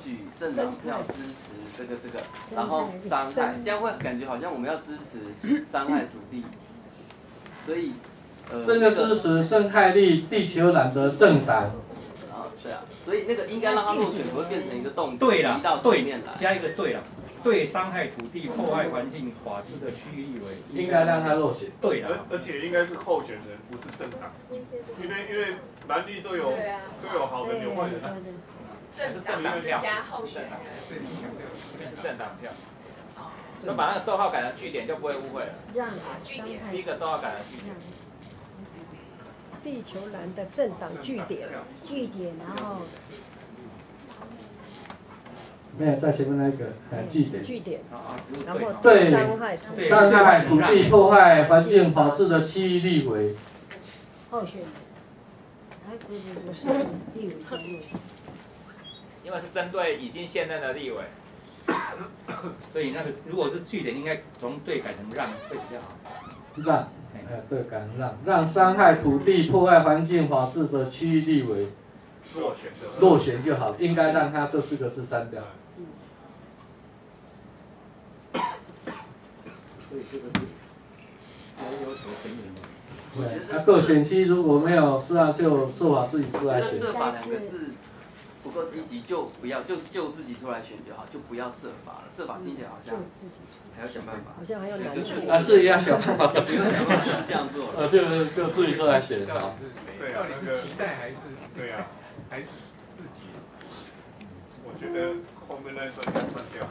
举政党票支持这个，然后伤害，这样会感觉好像我们要支持伤害土地，所以这个支持生态力地球蓝的政党。 对啊，所以那个应该让它落选，不会变成一个动词，移到前面来。 加一个对了，对伤害土地、破坏环境、法治的区域立委， 应该让它落选。 对了， 而且应该是候选人，不是政党，因为蓝绿都有好人有坏人。 政党加候选人， 政党票。那把那个逗号改成句点就不会误会了。 让句点， 第一个逗号改成句点。 地球蓝的政党据点，然后没有在前面那个据点， 然后对伤害土地、破坏环境、法治的区域立委。 候选人，不是立委加入。 因为是针对已经现任的立委， 所以那个如果是据点，应该从对改成让会比较好。 让，对，改让伤害土地、破坏环境、法治的区域立委落选就好，应该让他这4个字删掉。 所以这个是要求成员。 对，各选区如果没有是啊，就设法自己出来选。 设法2个字不够积极，就不要就自己出来选就好，就不要设法了。设法听起来好像还要想办法， 好像还要难处。 啊，是要想办法， 不用想办法就是这样做了。 就自己出来选好。 对啊，到底是期待还是对啊，还是自己？我觉得后面那一段要删掉。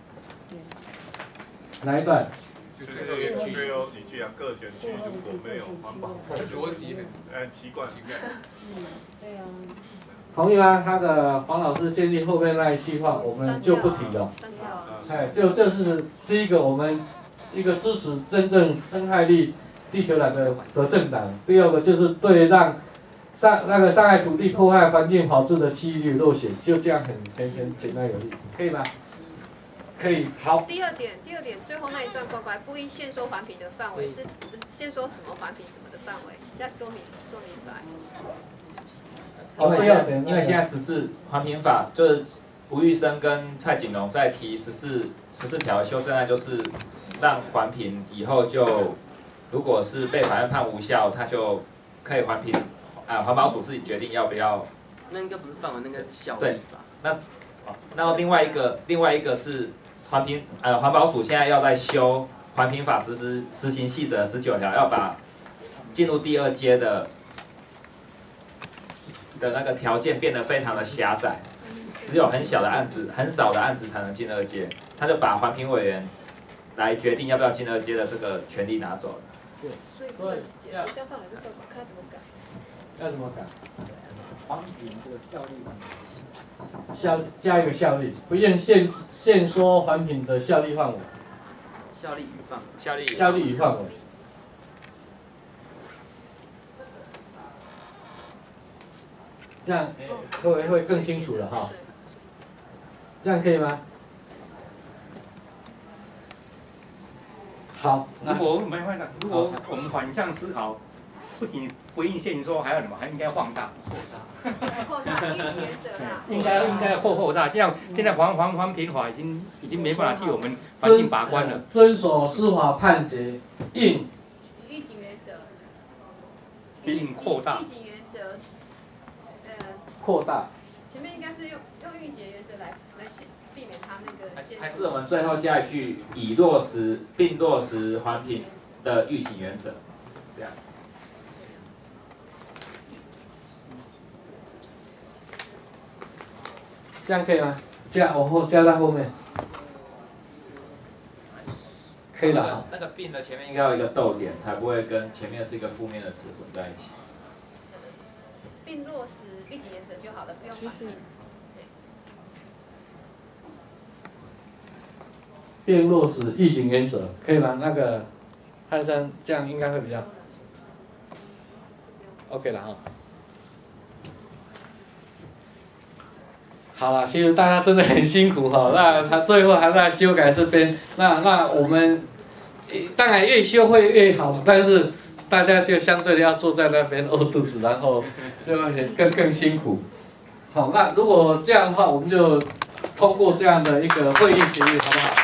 哪一段？ 最后几句啊，各选区如果没有环保， 逻辑很奇怪。 对啊。 同意吗？那个黄老师建议后面那一句话，我们就不提了。就是第一个，我们一个支持真正生态力地球蓝的政党；第二个就是对让伤害土地、破坏环境、法治的区域落选，就这样很简单有力，可以吗？可以，好。 第二点，最后那一段乖乖不应限缩环评的范围，是限缩什么环评什么的范围，再说明出来。 因为现在14环评法就是吴玉生跟蔡景龙在提14条修正案，就是让环评以后就如果是被法院判无效，他就可以环评环保署自己决定要不要。 那应该不是范围，那应该是效力吧？ 那另外一个是环保署现在要在修环评法实行细则19条，要把进入第2阶的那个条件变得非常的狭窄，只有很少的案子才能进2阶，他就把环评委员来决定要不要进2阶的这个权利拿走了。 所以这样范围是看怎么改。 要怎么改？ 环评这个效力加一个效力，不用限缩环评的效力范围。 效力与范围。这样各位会更清楚了哈。这样可以吗？好。 如果我们反向思考，不仅不应限缩，还有什么？还应该放大。 扩大议题原则啦。 应该扩大，这样现在环评法已经没办法替我们环境把关了。 遵守司法判决，应预警原则。 应扩大。 预警原则， 扩大。 前面应该是用预警原则来避免它那个限。 还是我们最后加一句，并落实环评的预警原则，这样。 这样可以吗？加到后面，可以了。 那个并的前面应该有一个逗点，才不会跟前面是一个负面的词混在一起。 并落实预警原则就好了，不用反对。 并落实预警原则，可以吗？那个汉生这样应该会比较 OK 了哈。好了，其实大家真的很辛苦哈。那他最后还在修改这边，那我们当然越修会越好，但是大家就相对的要坐在那边饿肚子，然后就会更辛苦。好，那如果这样的话，我们就通过这样的一个会议决议，好不好？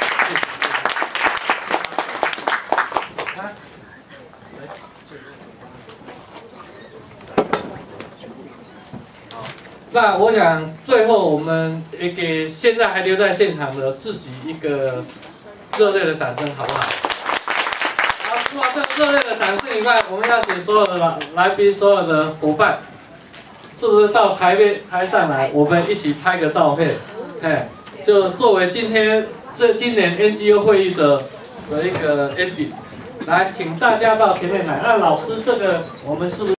那我想最后我们也给现在还留在现场的自己一个热烈的掌声，好不好？好，除了这个热烈的掌声以外，我们要请所有的来宾、所有的伙伴，是不是到台上来，我们一起拍个照片？哎，就作为今年 NGO 会议的一个 ending， 来，请大家到前面来。那老师，这个我们是不是？